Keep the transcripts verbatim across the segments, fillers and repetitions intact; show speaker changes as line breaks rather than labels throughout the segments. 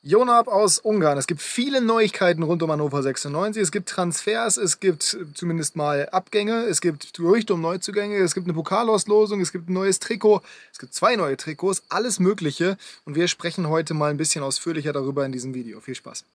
Jonab aus Ungarn. Es gibt viele Neuigkeiten rund um Hannover sechsundneunzig. Es gibt Transfers, es gibt zumindest mal Abgänge, es gibt Gerüchte um Neuzugänge, es gibt eine Pokalauslosung, es gibt ein neues Trikot, es gibt zwei neue Trikots, alles Mögliche. Und wir sprechen heute mal ein bisschen ausführlicher darüber in diesem Video. Viel Spaß!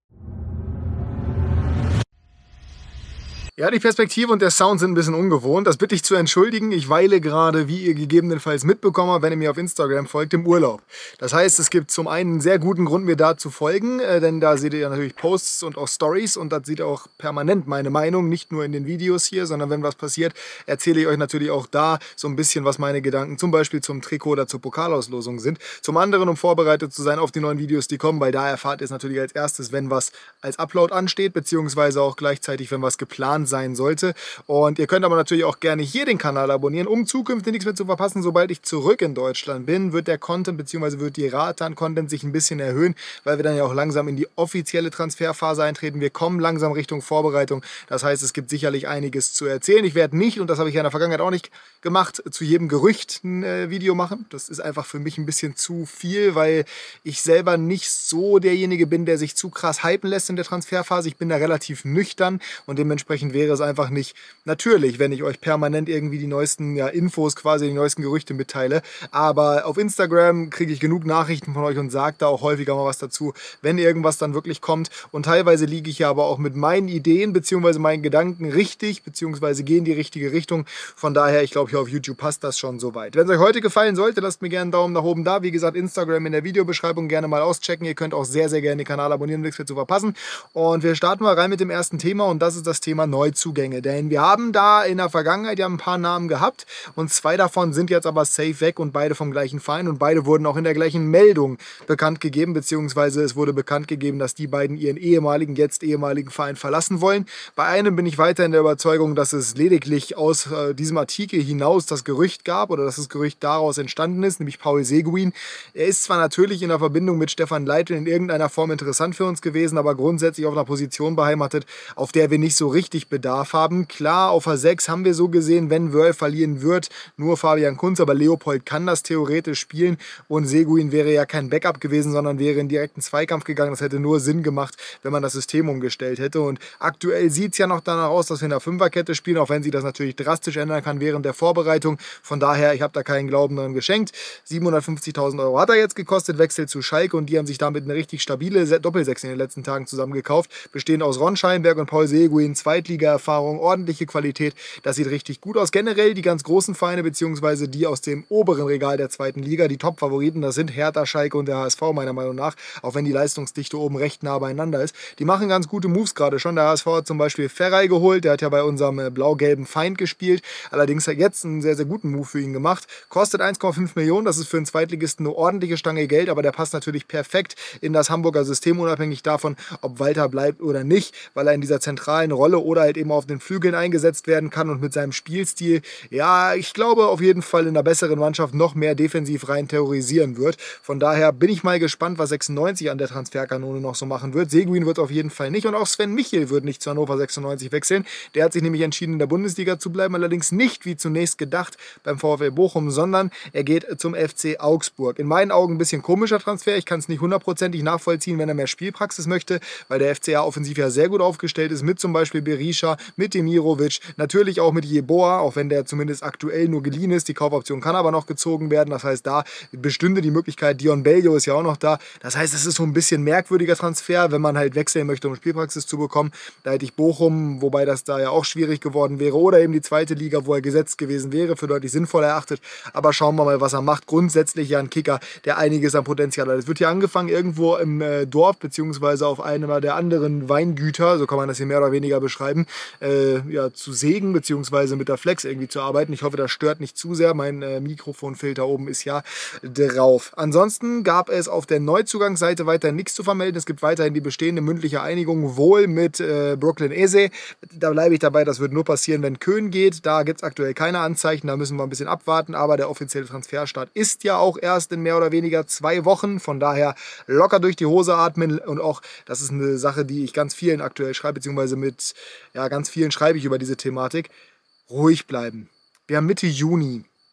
Ja, die Perspektive und der Sound sind ein bisschen ungewohnt. Das bitte ich zu entschuldigen. Ich weile gerade, wie ihr gegebenenfalls mitbekommen habt, wenn ihr mir auf Instagram folgt, im Urlaub. Das heißt, es gibt zum einen einen sehr guten Grund, mir da zu folgen, äh, denn da seht ihr ja natürlich Posts und auch Stories und da seht ihr auch permanent meine Meinung, nicht nur in den Videos hier, sondern wenn was passiert, erzähle ich euch natürlich auch da so ein bisschen, was meine Gedanken zum Beispiel zum Trikot oder zur Pokalauslosung sind. Zum anderen, um vorbereitet zu sein auf die neuen Videos, die kommen, weil da erfahrt ihr es natürlich als erstes, wenn was als Upload ansteht, beziehungsweise auch gleichzeitig, wenn was geplant sein sollte. Und ihr könnt aber natürlich auch gerne hier den Kanal abonnieren, um zukünftig nichts mehr zu verpassen. Sobald ich zurück in Deutschland bin, wird der Content bzw. wird die Rate an Content sich ein bisschen erhöhen, weil wir dann ja auch langsam in die offizielle Transferphase eintreten. Wir kommen langsam Richtung Vorbereitung. Das heißt, es gibt sicherlich einiges zu erzählen. Ich werde nicht, und das habe ich ja in der Vergangenheit auch nicht gemacht, zu jedem Gerücht ein äh, Video machen. Das ist einfach für mich ein bisschen zu viel, weil ich selber nicht so derjenige bin, der sich zu krass hypen lässt in der Transferphase. Ich bin da relativ nüchtern und dementsprechend wäre es einfach nicht natürlich, wenn ich euch permanent irgendwie die neuesten ja, Infos, quasi die neuesten Gerüchte mitteile. Aber auf Instagram kriege ich genug Nachrichten von euch und sage da auch häufiger mal was dazu, wenn irgendwas dann wirklich kommt. Und teilweise liege ich ja aber auch mit meinen Ideen bzw. meinen Gedanken richtig, beziehungsweise gehen in die richtige Richtung. Von daher, ich glaube, hier auf YouTube passt das schon soweit. Wenn es euch heute gefallen sollte, lasst mir gerne einen Daumen nach oben da. Wie gesagt, Instagram in der Videobeschreibung gerne mal auschecken. Ihr könnt auch sehr, sehr gerne den Kanal abonnieren, um nichts mehr zu verpassen. Und wir starten mal rein mit dem ersten Thema und das ist das Thema Neuzugänge. Denn wir haben da in der Vergangenheit ja ein paar Namen gehabt und zwei davon sind jetzt aber safe weg und beide vom gleichen Verein und beide wurden auch in der gleichen Meldung bekannt gegeben, beziehungsweise es wurde bekannt gegeben, dass die beiden ihren ehemaligen, jetzt ehemaligen Verein verlassen wollen. Bei einem bin ich weiter in der Überzeugung, dass es lediglich aus äh, diesem Artikel hinaus das Gerücht gab oder dass das Gerücht daraus entstanden ist, nämlich Paul Seguin. Er ist zwar natürlich in der Verbindung mit Stefan Leitl in irgendeiner Form interessant für uns gewesen, aber grundsätzlich auf einer Position beheimatet, auf der wir nicht so richtig Bedarf haben. Klar, auf A sechs haben wir so gesehen, wenn Wörl verlieren wird, nur Fabian Kunz, aber Leopold kann das theoretisch spielen und Seguin wäre ja kein Backup gewesen, sondern wäre in direkten Zweikampf gegangen. Das hätte nur Sinn gemacht, wenn man das System umgestellt hätte und aktuell sieht es ja noch danach aus, dass wir in der Fünferkette spielen, auch wenn sich das natürlich drastisch ändern kann während der Vorbereitung. Von daher, ich habe da keinen Glauben dran geschenkt. siebenhundertfünfzigtausend Euro hat er jetzt gekostet, Wechsel zu Schalke und die haben sich damit eine richtig stabile Doppelsechs in den letzten Tagen zusammengekauft, bestehend aus Ron Scheinberg und Paul Seguin, Zweitliga-Erfahrung, ordentliche Qualität, das sieht richtig gut aus. Generell die ganz großen Vereine, beziehungsweise die aus dem oberen Regal der zweiten Liga, die Top-Favoriten, das sind Hertha, Schalke und der H S V meiner Meinung nach, auch wenn die Leistungsdichte oben recht nah beieinander ist. Die machen ganz gute Moves gerade schon. Der H S V hat zum Beispiel Ferrei geholt, der hat ja bei unserem blau-gelben Feind gespielt, allerdings hat jetzt einen sehr, sehr guten Move für ihn gemacht. Kostet eins Komma fünf Millionen, das ist für einen Zweitligisten eine ordentliche Stange Geld, aber der passt natürlich perfekt in das Hamburger System, unabhängig davon, ob Walter bleibt oder nicht, weil er in dieser zentralen Rolle oder halt eben auf den Flügeln eingesetzt werden kann und mit seinem Spielstil, ja, ich glaube auf jeden Fall in einer besseren Mannschaft noch mehr defensiv rein terrorisieren wird. Von daher bin ich mal gespannt, was sechsundneunzig an der Transferkanone noch so machen wird. Seguin wird auf jeden Fall nicht und auch Sven Michel wird nicht zu Hannover sechsundneunzig wechseln. Der hat sich nämlich entschieden, in der Bundesliga zu bleiben, allerdings nicht wie zunächst gedacht beim VfL Bochum, sondern er geht zum F C Augsburg. In meinen Augen ein bisschen komischer Transfer. Ich kann es nicht hundertprozentig nachvollziehen, wenn er mehr Spielpraxis möchte, weil der F C A offensiv ja sehr gut aufgestellt ist, mit zum Beispiel Berisha, mit Demirovic, natürlich auch mit Jeboa, auch wenn der zumindest aktuell nur geliehen ist. Die Kaufoption kann aber noch gezogen werden. Das heißt, da bestünde die Möglichkeit, Dion Bellio ist ja auch noch da. Das heißt, es ist so ein bisschen merkwürdiger Transfer, wenn man halt wechseln möchte, um Spielpraxis zu bekommen. Da hätte ich Bochum, wobei das da ja auch schwierig geworden wäre, oder eben die zweite Liga, wo er gesetzt gewesen wäre, für deutlich sinnvoller erachtet. Aber schauen wir mal, was er macht. Grundsätzlich ja ein Kicker, der einiges an Potenzial hat. Es wird hier angefangen irgendwo im äh, Dorf, beziehungsweise auf einem der anderen Weingüter, so kann man das hier mehr oder weniger beschreiben, äh, ja, zu sägen, beziehungsweise mit der Flex irgendwie zu arbeiten. Ich hoffe, das stört nicht zu sehr. Mein äh, Mikrofonfilter oben ist ja drauf. Ansonsten gab es auf der Neuzugangsseite weiter nichts zu vermelden. Es gibt weiterhin die bestehende mündliche Einigung, wohl mit äh, Brooklyn Eze. Da bleibe ich dabei, das wird nur passieren, wenn Köhn geht. Da gibt es aktuell keine Anzeichen, da müssen wir ein bisschen abwarten. Aber der offizielle Transferstart ist ja auch erst in mehr oder weniger zwei Wochen. Von daher locker durch die Hose atmen. Und auch, das ist eine Sache, die ich ganz vielen aktuell schreibe, beziehungsweise mit ja, ganz vielen schreibe ich über diese Thematik. Ruhig bleiben. Wir haben Mitte Juni.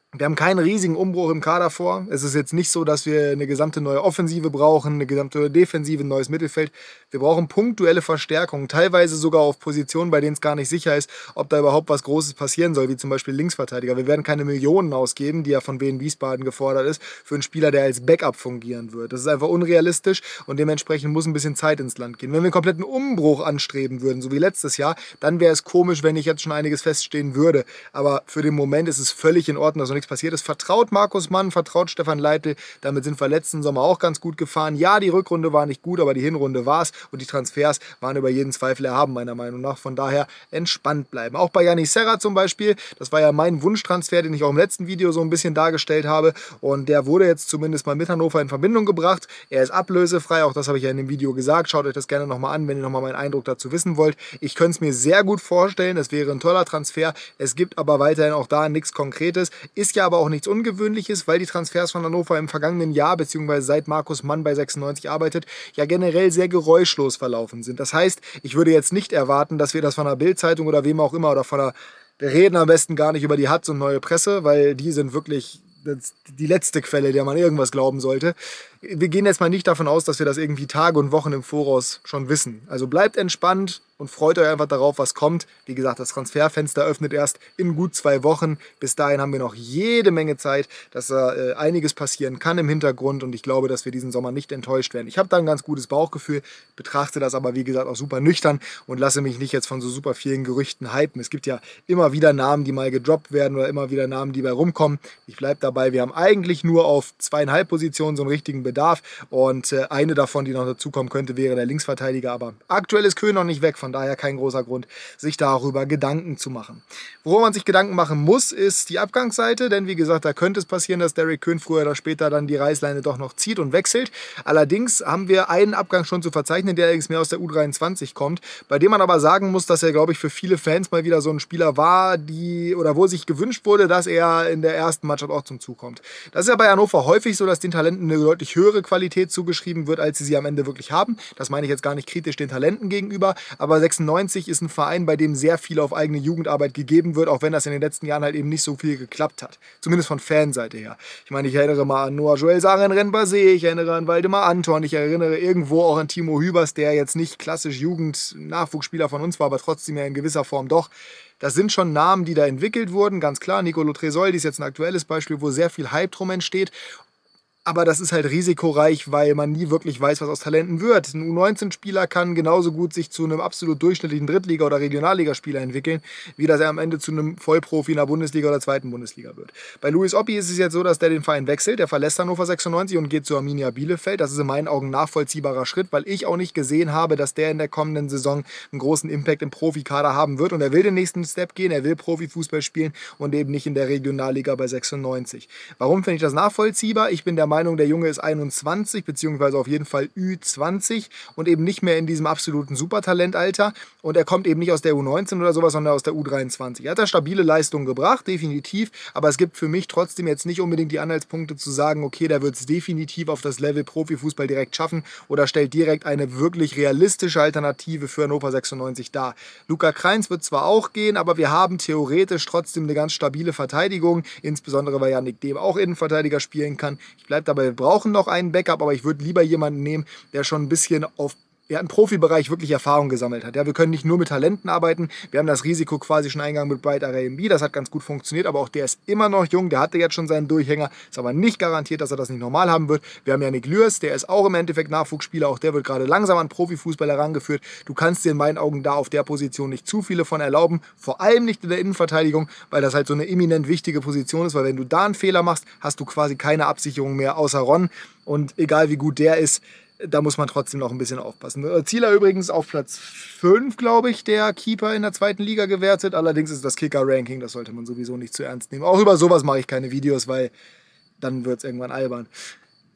Wir haben keinen riesigen Umbruch im Kader vor. Es ist jetzt nicht so, dass wir eine gesamte neue Offensive brauchen, eine gesamte Defensive, ein neues Mittelfeld. Wir brauchen punktuelle Verstärkungen, teilweise sogar auf Positionen, bei denen es gar nicht sicher ist, ob da überhaupt was Großes passieren soll, wie zum Beispiel Linksverteidiger. Wir werden keine Millionen ausgeben, die ja von Wien Wiesbaden gefordert ist, für einen Spieler, der als Backup fungieren wird. Das ist einfach unrealistisch und dementsprechend muss ein bisschen Zeit ins Land gehen. Wenn wir einen kompletten Umbruch anstreben würden, so wie letztes Jahr, dann wäre es komisch, wenn nicht jetzt schon einiges feststehen würde. Aber für den Moment ist es völlig in Ordnung, dass nichts passiert ist. Vertraut Markus Mann, vertraut Stefan Leitl. Damit sind wir letzten Sommer auch ganz gut gefahren. Ja, die Rückrunde war nicht gut, aber die Hinrunde war es. Und die Transfers waren über jeden Zweifel erhaben, meiner Meinung nach. Von daher entspannt bleiben. Auch bei Yannick Serra zum Beispiel. Das war ja mein Wunschtransfer, den ich auch im letzten Video so ein bisschen dargestellt habe. Und der wurde jetzt zumindest mal mit Hannover in Verbindung gebracht. Er ist ablösefrei. Auch das habe ich ja in dem Video gesagt. Schaut euch das gerne nochmal an, wenn ihr nochmal meinen Eindruck dazu wissen wollt. Ich könnte es mir sehr gut vorstellen. Es wäre ein toller Transfer. Es gibt aber weiterhin auch da nichts Konkretes. Ist ja aber auch nichts Ungewöhnliches, weil die Transfers von Hannover im vergangenen Jahr, beziehungsweise seit Markus Mann bei sechsundneunzig arbeitet, ja generell sehr geräuschlos verlaufen sind. Das heißt, ich würde jetzt nicht erwarten, dass wir das von der Bild-Zeitung oder wem auch immer oder von der, wir reden am besten gar nicht über die Hatz und Neue Presse, weil die sind wirklich die letzte Quelle, der man irgendwas glauben sollte. Wir gehen jetzt mal nicht davon aus, dass wir das irgendwie Tage und Wochen im Voraus schon wissen. Also bleibt entspannt und freut euch einfach darauf, was kommt. Wie gesagt, das Transferfenster öffnet erst in gut zwei Wochen. Bis dahin haben wir noch jede Menge Zeit, dass da äh, einiges passieren kann im Hintergrund und ich glaube, dass wir diesen Sommer nicht enttäuscht werden. Ich habe da ein ganz gutes Bauchgefühl, betrachte das aber wie gesagt auch super nüchtern und lasse mich nicht jetzt von so super vielen Gerüchten hypen. Es gibt ja immer wieder Namen, die mal gedroppt werden oder immer wieder Namen, die bei rumkommen. Ich bleibe dabei, wir haben eigentlich nur auf zweieinhalb Positionen so einen richtigen Bedarf und äh, eine davon, die noch dazukommen könnte, wäre der Linksverteidiger, aber aktuell ist Köhn noch nicht weg, von daher kein großer Grund, sich darüber Gedanken zu machen. Worum man sich Gedanken machen muss, ist die Abgangsseite, denn wie gesagt, da könnte es passieren, dass Derrick Köhn früher oder später dann die Reißleine doch noch zieht und wechselt. Allerdings haben wir einen Abgang schon zu verzeichnen, der allerdings mehr aus der U dreiundzwanzig kommt, bei dem man aber sagen muss, dass er, glaube ich, für viele Fans mal wieder so ein Spieler war, die oder wo sich gewünscht wurde, dass er in der ersten Mannschaft auch zum Zug kommt. Das ist ja bei Hannover häufig so, dass den Talenten eine deutlich höhere Qualität zugeschrieben wird, als sie sie am Ende wirklich haben. Das meine ich jetzt gar nicht kritisch den Talenten gegenüber, aber sechsundneunzig ist ein Verein, bei dem sehr viel auf eigene Jugendarbeit gegeben wird, auch wenn das in den letzten Jahren halt eben nicht so viel geklappt hat. Zumindest von Fanseite her. Ich meine, ich erinnere mal an Noah Joel Saren Renbase, ich erinnere an Waldemar Anton, ich erinnere irgendwo auch an Timo Hübers, der jetzt nicht klassisch Jugend-Nachwuchsspieler von uns war, aber trotzdem ja in gewisser Form doch. Das sind schon Namen, die da entwickelt wurden, ganz klar. Nicolo Tresoldi ist jetzt ein aktuelles Beispiel, wo sehr viel Hype drum entsteht. Aber das ist halt risikoreich, weil man nie wirklich weiß, was aus Talenten wird. Ein U neunzehn-Spieler kann genauso gut sich zu einem absolut durchschnittlichen Drittliga- oder Regionalligaspieler entwickeln, wie dass er am Ende zu einem Vollprofi in der Bundesliga oder zweiten Bundesliga wird. Bei Luis Oppi ist es jetzt so, dass der den Verein wechselt. Der verlässt Hannover sechsundneunzig und geht zu Arminia Bielefeld. Das ist in meinen Augen ein nachvollziehbarer Schritt, weil ich auch nicht gesehen habe, dass der in der kommenden Saison einen großen Impact im Profikader haben wird. Und er will den nächsten Step gehen, er will Profifußball spielen und eben nicht in der Regionalliga bei sechsundneunzig. Warum finde ich das nachvollziehbar? Ich bin der Meinung, der Junge ist einundzwanzig, beziehungsweise auf jeden Fall Ü zwanzig und eben nicht mehr in diesem absoluten Supertalentalter. Und er kommt eben nicht aus der U neunzehn oder sowas, sondern aus der U dreiundzwanzig. Er hat da stabile Leistungen gebracht, definitiv. Aber es gibt für mich trotzdem jetzt nicht unbedingt die Anhaltspunkte zu sagen, okay, der wird es definitiv auf das Level Profifußball direkt schaffen oder stellt direkt eine wirklich realistische Alternative für Hannover sechsundneunzig dar. Luca Kreins wird zwar auch gehen, aber wir haben theoretisch trotzdem eine ganz stabile Verteidigung, insbesondere weil Yannick Dehm auch Innenverteidiger spielen kann. Ich bleibe dabei, wir brauchen noch einen Backup, aber ich würde lieber jemanden nehmen, der schon ein bisschen auf ja, im Profibereich wirklich Erfahrung gesammelt hat. Ja, wir können nicht nur mit Talenten arbeiten. Wir haben das Risiko quasi schon eingegangen mit Bright R M B. Das hat ganz gut funktioniert, aber auch der ist immer noch jung. Der hatte jetzt schon seinen Durchhänger. Ist aber nicht garantiert, dass er das nicht normal haben wird. Wir haben Yannick Lürs, der ist auch im Endeffekt Nachwuchsspieler. Auch der wird gerade langsam an Profifußball herangeführt. Du kannst dir in meinen Augen da auf der Position nicht zu viele von erlauben. Vor allem nicht in der Innenverteidigung, weil das halt so eine eminent wichtige Position ist. Weil wenn du da einen Fehler machst, hast du quasi keine Absicherung mehr außer Ron. Und egal wie gut der ist, da muss man trotzdem noch ein bisschen aufpassen. Zieler übrigens auf Platz fünf, glaube ich, der Keeper in der zweiten Liga gewertet. Allerdings ist das Kicker-Ranking, das sollte man sowieso nicht zu ernst nehmen. Auch über sowas mache ich keine Videos, weil dann wird es irgendwann albern.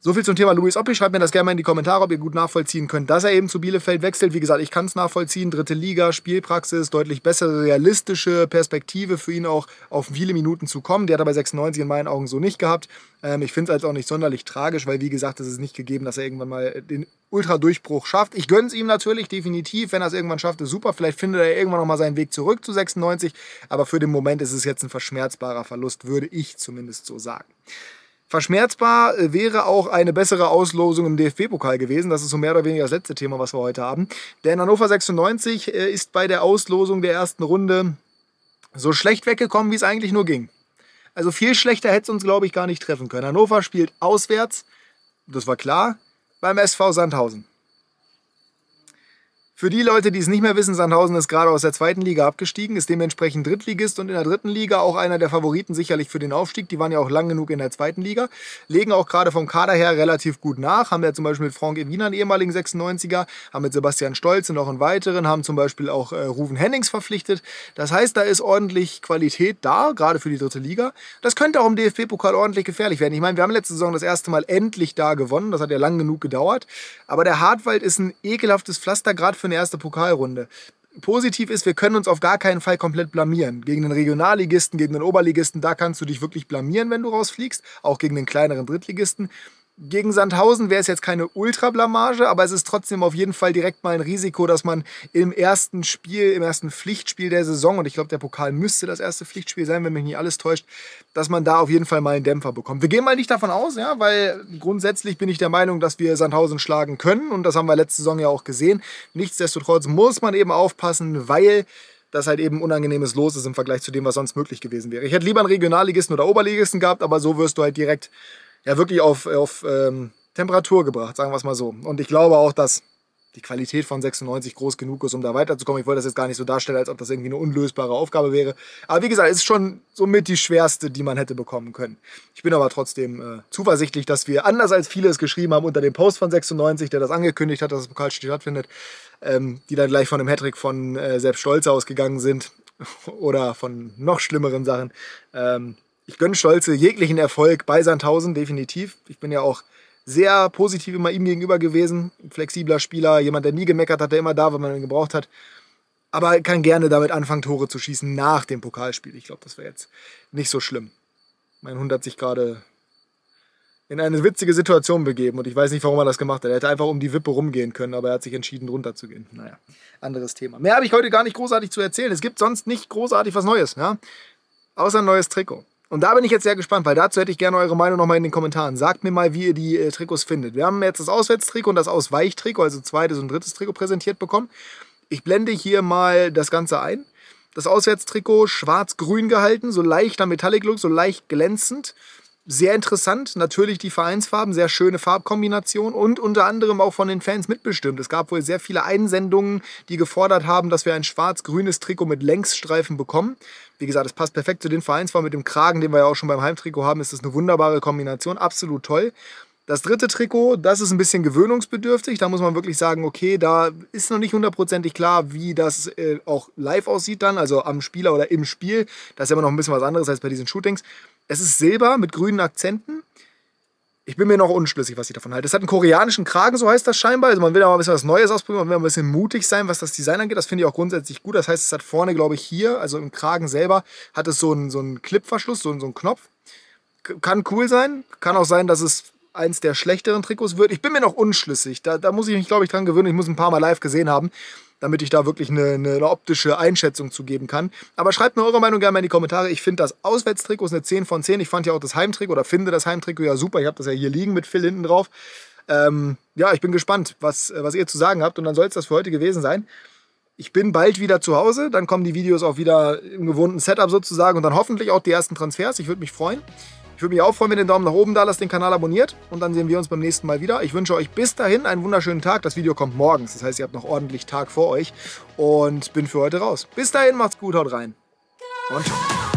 So viel zum Thema Luis Oppi. Schreibt mir das gerne mal in die Kommentare, ob ihr gut nachvollziehen könnt, dass er eben zu Bielefeld wechselt. Wie gesagt, ich kann es nachvollziehen. Dritte Liga, Spielpraxis, deutlich bessere, realistische Perspektive für ihn auch auf viele Minuten zu kommen. Die hat er bei sechsundneunzig in meinen Augen so nicht gehabt. Ähm, ich finde es also auch nicht sonderlich tragisch, weil wie gesagt, es ist nicht gegeben, dass er irgendwann mal den Ultra-Durchbruch schafft. Ich gönne es ihm natürlich, definitiv. Wenn er es irgendwann schafft, ist super. Vielleicht findet er irgendwann noch mal seinen Weg zurück zu sechsundneunzig. Aber für den Moment ist es jetzt ein verschmerzbarer Verlust, würde ich zumindest so sagen. Verschmerzbar wäre auch eine bessere Auslosung im D F B-Pokal gewesen. Das ist so mehr oder weniger das letzte Thema, was wir heute haben. Denn Hannover sechsundneunzig ist bei der Auslosung der ersten Runde so schlecht weggekommen, wie es eigentlich nur ging. Also viel schlechter hätte es uns, glaube ich, gar nicht treffen können. Hannover spielt auswärts, das war klar, beim S V Sandhausen. Für die Leute, die es nicht mehr wissen, Sandhausen ist gerade aus der zweiten Liga abgestiegen, ist dementsprechend Drittligist und in der dritten Liga auch einer der Favoriten sicherlich für den Aufstieg. Die waren ja auch lang genug in der zweiten Liga, legen auch gerade vom Kader her relativ gut nach. Haben ja zum Beispiel mit Frank Ewina einen ehemaligen sechsundneunziger, haben mit Sebastian Stolze noch einen weiteren, haben zum Beispiel auch äh, Ruven Hennings verpflichtet. Das heißt, da ist ordentlich Qualität da, gerade für die dritte Liga. Das könnte auch im D F B-Pokal ordentlich gefährlich werden. Ich meine, wir haben letzte Saison das erste Mal endlich da gewonnen. Das hat ja lang genug gedauert. Aber der Hartwald ist ein ekelhaftes Pflaster, gerade für eine erste Pokalrunde. Positiv ist, wir können uns auf gar keinen Fall komplett blamieren. Gegen den Regionalligisten, gegen den Oberligisten, da kannst du dich wirklich blamieren, wenn du rausfliegst. Auch gegen den kleineren Drittligisten. Gegen Sandhausen wäre es jetzt keine Ultra-Blamage, aber es ist trotzdem auf jeden Fall direkt mal ein Risiko, dass man im ersten Spiel, im ersten Pflichtspiel der Saison, und ich glaube, der Pokal müsste das erste Pflichtspiel sein, wenn mich nicht alles täuscht, dass man da auf jeden Fall mal einen Dämpfer bekommt. Wir gehen mal nicht davon aus, ja, weil grundsätzlich bin ich der Meinung, dass wir Sandhausen schlagen können und das haben wir letzte Saison ja auch gesehen. Nichtsdestotrotz muss man eben aufpassen, weil das halt eben unangenehmes Los ist im Vergleich zu dem, was sonst möglich gewesen wäre. Ich hätte lieber einen Regionalligisten oder Oberligisten gehabt, aber so wirst du halt direkt ja wirklich auf, auf ähm, Temperatur gebracht, sagen wir es mal so. Und ich glaube auch, dass die Qualität von sechsundneunzig groß genug ist, um da weiterzukommen. Ich wollte das jetzt gar nicht so darstellen, als ob das irgendwie eine unlösbare Aufgabe wäre. Aber wie gesagt, es ist schon somit die schwerste, die man hätte bekommen können. Ich bin aber trotzdem äh, zuversichtlich, dass wir, anders als viele es geschrieben haben unter dem Post von sechsundneunzig, der das angekündigt hat, dass das Pokalspiel stattfindet, ähm, die dann gleich von einem Hattrick von äh, Sepp Stolze ausgegangen sind oder von noch schlimmeren Sachen, ähm, ich gönne Stolze jeglichen Erfolg bei Sandhausen, definitiv. Ich bin ja auch sehr positiv immer ihm gegenüber gewesen. Ein flexibler Spieler, jemand, der nie gemeckert hat, der immer da war, wenn man ihn gebraucht hat. Aber kann gerne damit anfangen, Tore zu schießen nach dem Pokalspiel. Ich glaube, das wäre jetzt nicht so schlimm. Mein Hund hat sich gerade in eine witzige Situation begeben und ich weiß nicht, warum er das gemacht hat. Er hätte einfach um die Wippe rumgehen können, aber er hat sich entschieden, drunter zu gehen. Naja, anderes Thema. Mehr habe ich heute gar nicht großartig zu erzählen. Es gibt sonst nicht großartig was Neues, ja? Außer ein neues Trikot. Und da bin ich jetzt sehr gespannt, weil dazu hätte ich gerne eure Meinung nochmal in den Kommentaren. Sagt mir mal, wie ihr die äh, Trikots findet. Wir haben jetzt das Auswärtstrikot und das Ausweichtrikot, also zweites und drittes Trikot präsentiert bekommen. Ich blende hier mal das Ganze ein. Das Auswärtstrikot schwarz-grün gehalten, so leichter Metallic-Look, so leicht glänzend. Sehr interessant, natürlich die Vereinsfarben, sehr schöne Farbkombination und unter anderem auch von den Fans mitbestimmt. Es gab wohl sehr viele Einsendungen, die gefordert haben, dass wir ein schwarz-grünes Trikot mit Längsstreifen bekommen. Wie gesagt, es passt perfekt zu den Vereinsfarben mit dem Kragen, den wir ja auch schon beim Heimtrikot haben. Ist das eine wunderbare Kombination, absolut toll. Das dritte Trikot, das ist ein bisschen gewöhnungsbedürftig. Da muss man wirklich sagen, okay, da ist noch nicht hundertprozentig klar, wie das äh, auch live aussieht dann, also am Spieler oder im Spiel. Das ist immer noch ein bisschen was anderes als bei diesen Shootings. Es ist Silber mit grünen Akzenten. Ich bin mir noch unschlüssig, was ich davon halte. Es hat einen koreanischen Kragen, so heißt das scheinbar. Also man will aber ein bisschen was Neues ausprobieren, man will ein bisschen mutig sein, was das Design angeht. Das finde ich auch grundsätzlich gut. Das heißt, es hat vorne, glaube ich, hier, also im Kragen selber, hat es so einen, so einen Clipverschluss, so einen, so einen Knopf. Kann cool sein. Kann auch sein, dass es eins der schlechteren Trikots wird. Ich bin mir noch unschlüssig. Da, da muss ich mich, glaube ich, dran gewöhnen. Ich muss ein paar Mal live gesehen haben, damit ich da wirklich eine, eine, eine optische Einschätzung zu geben kann. Aber schreibt mir eure Meinung gerne mal in die Kommentare. Ich finde das Auswärtstrikot ist eine zehn von zehn. Ich fand ja auch das Heimtrikot oder finde das Heimtrikot ja super. Ich habe das ja hier liegen mit Phil hinten drauf. Ähm, ja, ich bin gespannt, was, was ihr zu sagen habt. Und dann soll es das für heute gewesen sein. Ich bin bald wieder zu Hause. Dann kommen die Videos auch wieder im gewohnten Setup sozusagen. Und dann hoffentlich auch die ersten Transfers. Ich würde mich freuen. Ich würde mich auch freuen, wenn ihr den Daumen nach oben da lasst, den Kanal abonniert und dann sehen wir uns beim nächsten Mal wieder. Ich wünsche euch bis dahin einen wunderschönen Tag. Das Video kommt morgens, das heißt, ihr habt noch ordentlich Tag vor euch und bin für heute raus. Bis dahin, macht's gut, haut rein und ciao.